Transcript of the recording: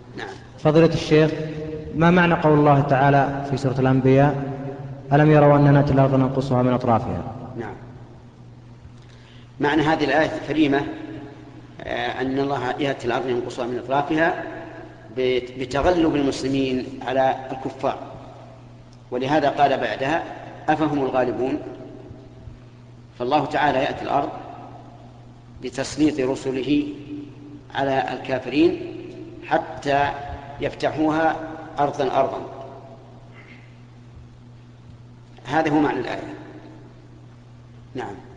نعم. فضيلة الشيخ، ما معنى قول الله تعالى في سورة الأنبياء: ألم يروا أننا نأتي الأرض ننقصها من أطرافها؟ نعم. معنى هذه الآية الكريمة أن الله يأتي الأرض ينقصها من أطرافها بتغلب المسلمين على الكفار، ولهذا قال بعدها: أفهم الغالبون. فالله تعالى يأتي الأرض بتسليط رسله على الكافرين حتى يفتحوها أرضا أرضا. هذا هو معنى الآية. نعم.